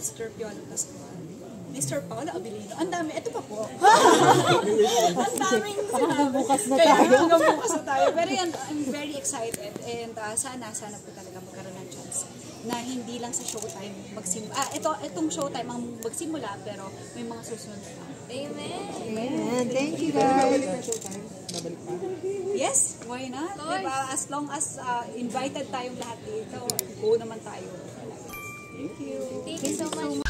Mr. Piolo Pascual, Mr. Paolo Abilino. Ang dami, ito pa po. Ang daming sinabi. Bukas na Kaya tayo. hanggang bukas na tayo. Pero yan, I'm very excited. And sana po talaga magkaroon ng chance na hindi lang sa Showtime magsimula. Itong Showtime ang magsimula, pero may mga susunod na. Amen. Amen. Thank you, guys. Yes, why not? Diba? As long as invited tayong lahat dito, go naman tayo. Thank you. Thank you so much.